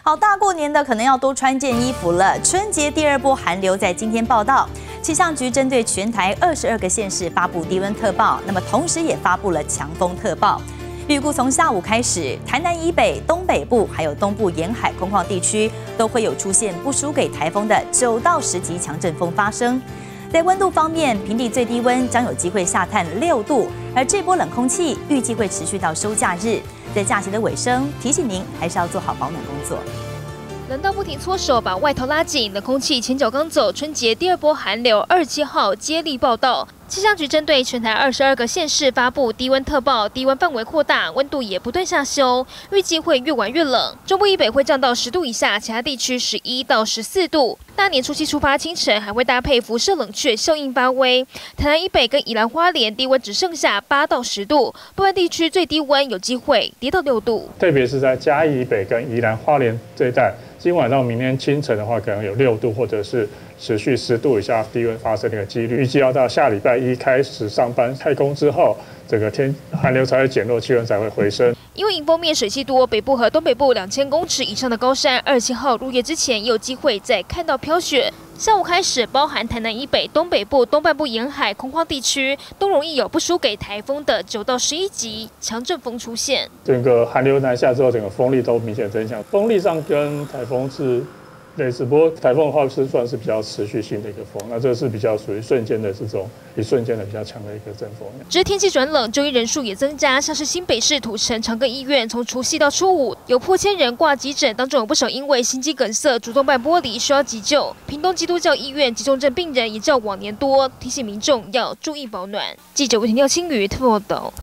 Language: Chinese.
好，大过年的可能要多穿件衣服了。春节第二波寒流在今天报道，气象局针对全台22个县市发布低温特报，那么同时也发布了强风特报。预估从下午开始，台南以北、东北部还有东部沿海空旷地区都会有出现不输给台风的9到10级强阵风发生。在温度方面，平地最低温将有机会下探6度，而这波冷空气预计会持续到收假日。在假期的尾声，提醒您还是要做好保暖工作。 冷到不停搓手，把外套拉紧，冷空气前脚刚走，春节第二波寒流27号接力报道。气象局针对全台22个县市发布低温特报，低温范围扩大，温度也不断下修，预计会越晚越冷。中部以北会降到10度以下，其他地区11到14度。大年初七出发清晨还会搭配辐射冷却效应发威，台南以北跟宜兰花莲低温只剩下8到10度，部分地区最低温有机会跌到6度。 特别是在嘉义以北跟宜兰花莲这一带，今晚到明天清晨的话，可能有6度或者是持续10度以下低温发生的一个几率。预计要到下礼拜一开始上班开工之后，整个寒流才会减弱，气温才会回升。 因为迎风面水汽多，北部和东北部2000公尺以上的高山，27号入夜之前也有机会再看到飘雪。下午开始，包含台南以北、东北部、东半部沿海空旷地区，都容易有不输给台风的9到11级强阵风出现。 整个寒流南下之后，整个风力都明显增强，风力上跟台风是类似，不过台风的话是算是比较持续性的一个风，那这是比较属于瞬间的这种一瞬间的比较强的一个阵风。 只是天气转冷，就医人数也增加，像是新北市土城长庚医院，从除夕到初五有破千人挂急诊，当中有不少因为心肌梗塞、主动脉剥离需要急救。屏东基督教医院急重症病人也较往年多，提醒民众要注意保暖。记者魏婷、廖清瑜特报道。